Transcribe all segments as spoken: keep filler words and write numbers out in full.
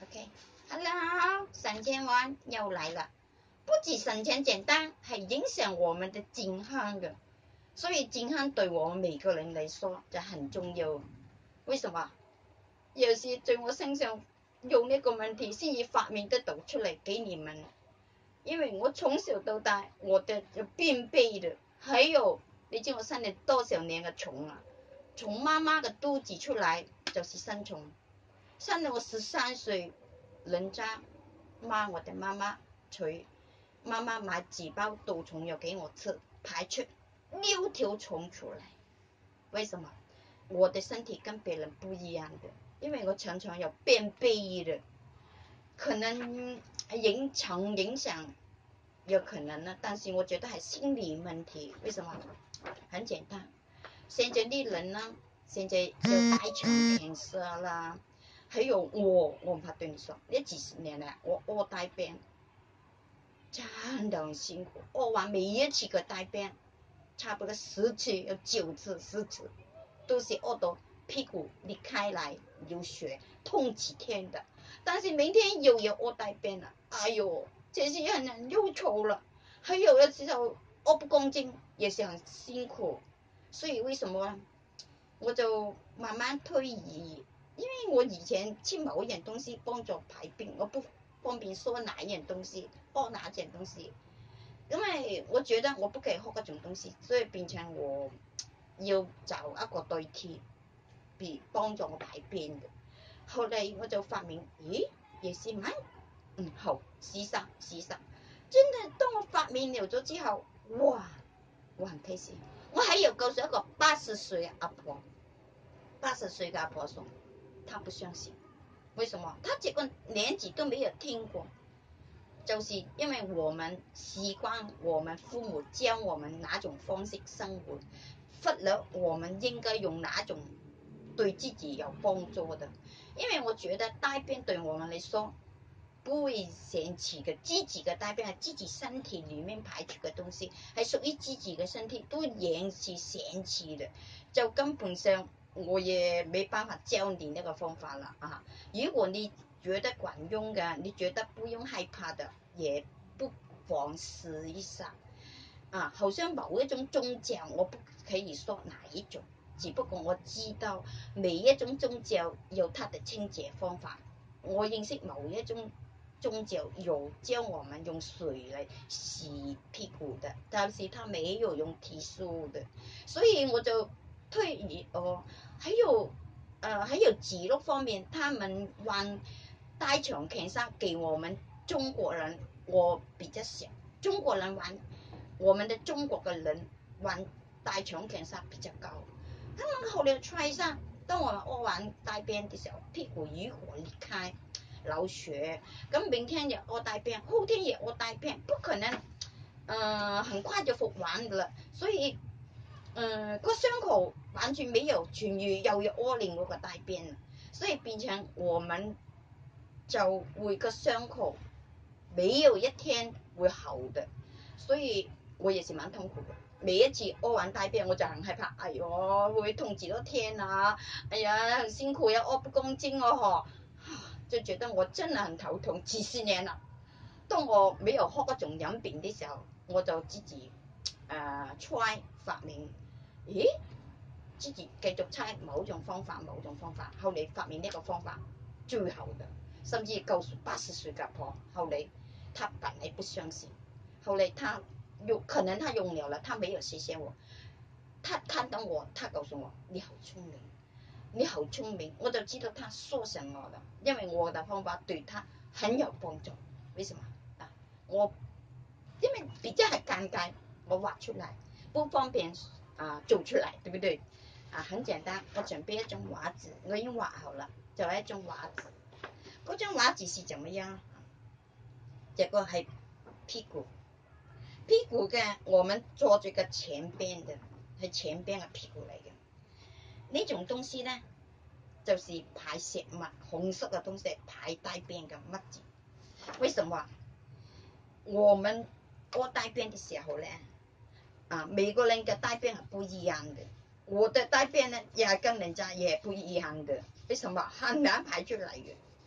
OK，Hello，、okay. 省钱王又来了。不止省钱简单，还影响我们的健康的。所以健康对我们每个人来说就很重要。为什么？有时在我身上用呢个问题先至发明得到出嚟给你们。因为我从小到大我的便秘的，还有你知我生了多少年的虫啊？从妈妈的肚子出来就是生虫，生到我十三岁，人家骂我的妈妈捶，妈妈买几包毒虫药给我吃，排出六条虫出来。为什么？我的身体跟别人不一样的，因为我常常有便秘的，可能影常影响有可能呢，但是我觉得係心理問題。為什麼？很簡單，現在啲人呢，現在有大腸 cancer 啦，還有我，我唔怕對你說，呢幾十年來我屙大便，真的很辛苦，屙完每一次嘅大便，差不多十次有九次十次，都是屙到屁股裂開來流血，痛幾天的。但是明天又要屙大便了，哎呦，這是很很憂愁了。還有的時候屙不乾淨也是很辛苦，所以為什麼我就慢慢推移，因為我以前吃某一樣東西幫助排便，我不方便說哪一樣東西，屙哪件東西，因為我覺得我不可以喝嗰種東西，所以變成我要找一個代替，比幫助我排便嘅。後來我就發明，咦，也是蠻嗯好，試下試下，真的當我發明了咗之後，哇，我很開心。我還有告訴一個八十歲嘅阿婆，八十歲嘅阿婆說，她不相信，為什麼？她這個年紀都沒有聽過，就是因為我們習慣我們父母教我們哪種方式生活，忽略我們應該用哪種對自己有幫助的。因為我覺得大便對我們來說不會嫌棄的，自己的大便係自己身體裡面排出嘅東西，係屬於自己嘅身體，都嫌棄嫌棄的，就根本上我也沒辦法教你那個方法了啊！如果你覺得管用嘅，你覺得不用害怕的，也不妨試一下啊！好像某一種宗教，我不可以說哪一種。只不過我知道每一種宗教有它的清潔方法，我認識某一種宗教有教我們用水來洗屁股的，但是他沒有用剃鬚的，所以我就推移哦。還有呃還有記錄方面，他們玩大腸 cancer 給我們中國人，我比較少，中國人玩我們的中國嘅人玩大腸 cancer 比較高。他們後來 try 上，當我們屙完大便的時候，屁股如何裂開流血，咁明天也屙大便，後天也屙大便，不可能，呃，很快就復原的了。所以，呃，個傷口完全沒有痊癒，又要屙另外個大便，所以變成我們就會個傷口沒有一天會好的，所以我也是蠻痛苦的。每一次屙完大便我就很害怕，哎呦，會痛幾多天啊！哎呀，很辛苦呀，屙不乾淨哦，就覺得我真的很頭痛，幾十年了。當我沒有喝嗰種飲品的時候，我就自己呃 try 發明，咦，自己繼續 try 某種方法，某種方法，後嚟發明呢個方法最好的，甚至告訴八十歲嘅婆，後嚟她本來不相信，後嚟她有可能他用了了，他沒有謝謝我，他看到我，他告訴我你好聰明，你好聰明，我就知道他說什麼了，因為我的方法對他很有幫助。為什麼啊？我因為比較係尷尬，我畫出來不方便啊做出來，對不對？啊，很簡單，我準備一張畫紙，我已經畫好了，就係一張畫紙。嗰張畫紙是怎麼樣？這個係屁股。屁股嘅，我們坐住個前邊嘅，係前邊嘅屁股嚟嘅。呢種東西呢，就是排泄物，紅色嘅東西排大便嘅物質。為什麼？我們屙大便的時候呢，啊，每個人嘅大便係不一樣的。我的大便呢，也跟人家也不一樣的。為什麼？很難排出來嘅。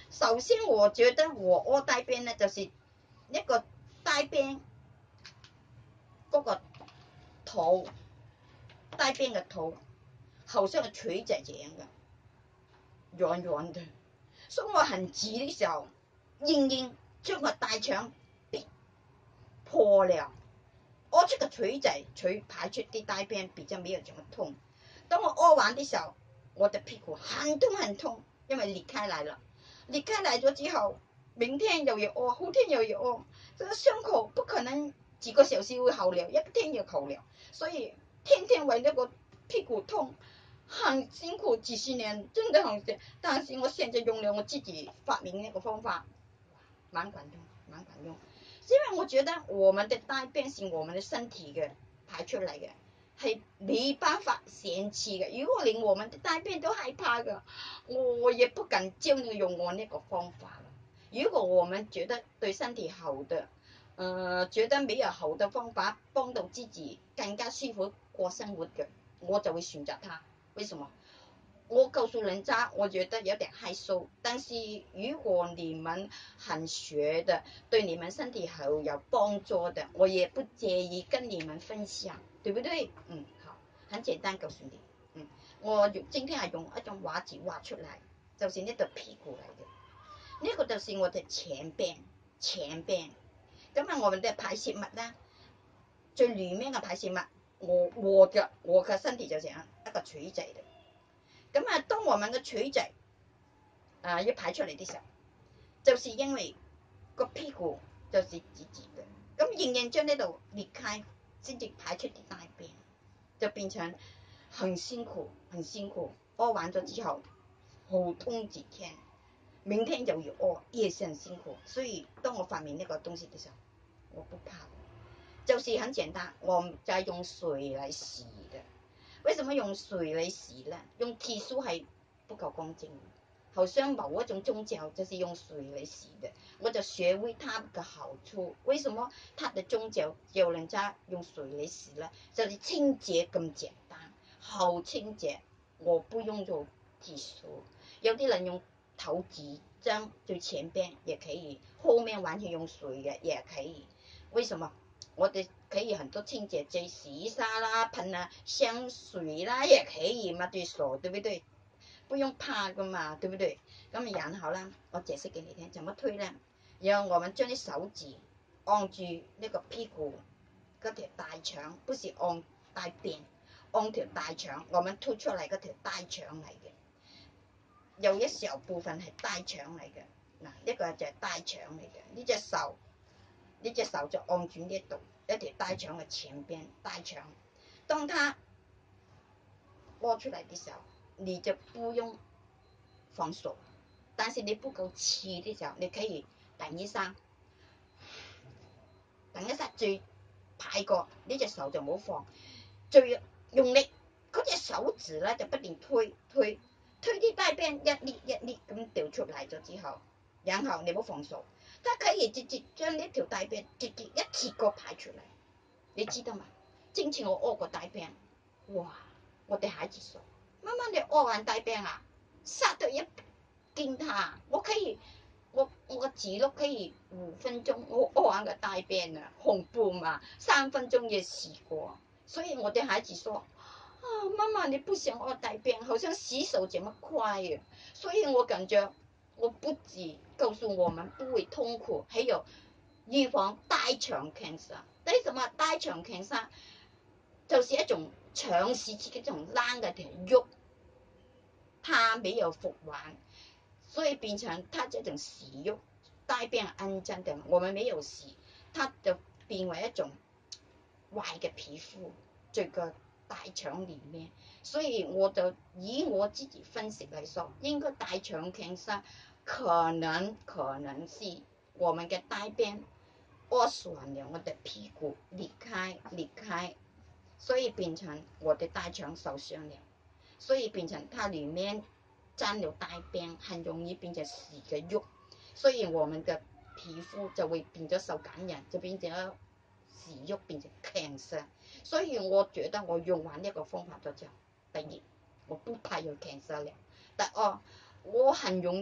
首先我覺得我屙大便呢，就是一個大便嗰個肚，大便嘅肚好像個錘仔這樣嘅，軟軟的，所以我很急的時候，硬硬將個大腸破了，屙出個錘仔，錘排出啲大便比較沒有這麼痛。當我屙完的時候，我的屁股很痛很痛，因為裂開來了。裂開來咗之後，明天又要屙，後天又要屙，這個傷口不可能幾個小時會好了，一天就好了。所以天天為那個屁股痛，很辛苦幾十年，真的很辛苦。但是我現在用了我自己發明那個方法，蠻管用，蠻管用。因為我覺得我們的大便是我們的身體嘅排出嚟嘅。係冇辦法嫌棄嘅，如果連我們的大便都害怕嘅，我也不敢教你用我那個方法。如果我們覺得對身體好的，呃，覺得沒有好的方法幫到自己更加舒服過生活嘅，我就會選擇它。為什麼？我告訴人家，我覺得有點害羞，但是如果你們很學的，對你們身體好有幫助的，我也不介意跟你們分享，對不對？嗯，好，很簡單告訴你，嗯，我今天係用一種畫紙畫出嚟，就是呢度屁股嚟嘅，呢、這個就是我哋前邊，前邊，咁啊，我哋嘅排泄物咧，最裏面嘅排泄物，我我嘅我嘅身體就這樣一個錘仔嚟。咁啊，當我們嘅錘仔啊要排出嚟的時候，就是因為個屁股就是直直嘅，咁仍然將呢度裂開，先至排出啲大便，就變成很辛苦，很辛苦。屙完咗之後，好痛幾天，明天又要屙，也是很辛苦。所以當我發明呢個東西嘅時候，我不怕，就是很簡單，我就係用水嚟洗嘅。為什麼用水嚟洗呢？用鐵梳係不夠乾淨，好像某一種宗教就是用水嚟洗的，我就學會它的好處。為什麼它的宗教叫人家用水嚟洗呢？就是清潔咁簡單，好清潔，我不用做鐵梳。有啲人用頭紙將最前邊也可以，後面完全用水嘅也可以。為什麼？我哋可以很多清潔劑，洗衣沙啦，噴啊香水啦，也可以嘛，對手，對不對？不用怕噶嘛，對不對？咁然後啦，我解釋給你聽，怎麼推呢？然後我們將啲手指按住呢個屁股嗰條大腸，不是按大便，按條大腸，我們推出嚟嗰條大腸嚟嘅，有一小部分係大腸嚟嘅，嗱，呢個就係大腸嚟嘅，呢隻手。呢隻手就按住呢度一條大腸嘅前邊大腸，當它屙出嚟嘅時候，你就不用放手，但是你不夠氣的時候，你可以等一下，等一下最派過呢隻手就冇放，最用力嗰隻手指咧就不斷推推推啲大便一列一列咁掉出嚟咗之後，然後你冇放手。它可以直接將呢條大便直接一次過排出嚟，你知道嗎？之前我屙過大便，哇！我哋孩子說：媽媽你屙完大便啊，殺到一驚他，我可以，我我個記錄可以五分鐘，我屙完個大便啊，恐怖嘛，三分鐘也試過。所以我哋孩子說：啊，媽媽你不想屙大便，好像洗手這麼快啊！所以我感覺。我不止告訴我們不會痛苦，還有預防大腸 cancer。為什麼大腸 cancer？就是一種長時期嘅種爛嘅條肉，它沒有復原，所以變成它這種息肉，大便骯髒的，我們沒有洗，它就變為一種壞嘅皮膚，這個大腸裡面。所以我就以我自己分析來說，應該大腸 cancer。可能可能是我們嘅大便屙損了，我的屁股裂開裂開，所以變成我的大腸受傷了，所以變成它裡面沾了大便，很容易變成屎嘅肉，所以我們嘅皮膚就會變咗受感染，就變咗屎肉變成 cancer。所以我覺得我用完呢個方法咗之後，第二我不怕有 cancer 了，第二我很容易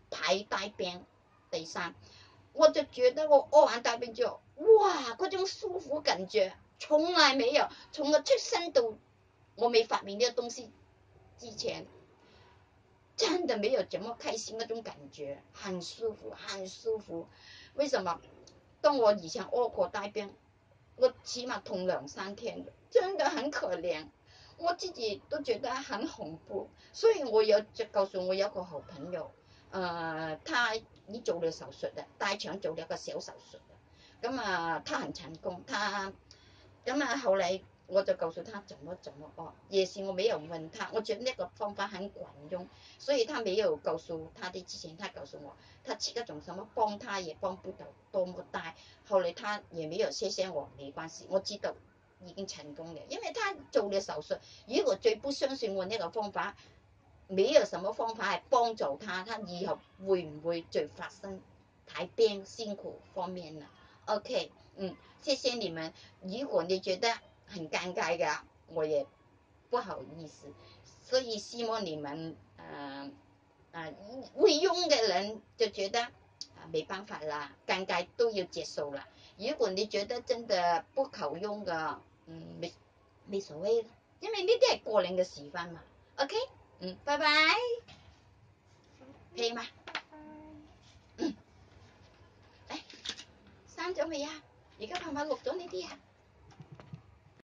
排大便。第三，我就覺得我屙完大便之後，哇，嗰種舒服感覺從來沒有，從我出生到我沒發明呢個東西之前，真的沒有這麼開心嗰種感覺，很舒服，很舒服。為什麼？當我以前屙過大便，我起碼痛兩三天，真的很可憐，我自己都覺得很恐怖。所以我有就告訴我有個好朋友，呃，他已做了手術啦，大腸做了個小手術啦，咁啊，他很成功，他咁啊，後來我就告訴他怎麼怎麼屙，也是我沒有問他，我覺得那個方法很管用，所以他沒有告訴他的之前，他告訴我，他其他種什麼幫他也幫不到多麼大，後來他也沒有謝謝我，沒關係，我知道已經成功了，因為他做了手術，如果最不相信我那個方法，沒有什麼方法係幫助他，他以後會唔會再發生排便辛苦方面呢 ？OK， 嗯，謝謝你們。如果你覺得很尷尬嘅，我也不好意思，所以希望你們，呃呃會用嘅人就覺得啊沒辦法啦，尷尬都要接受啦。如果你覺得真的不夠用嘅，嗯，沒沒所謂，因為呢啲係個人嘅事範嘛。OK， 嗯，拜拜，可以嗎？嗯，嚟刪咗未啊？而家爸爸錄咗呢啲啊。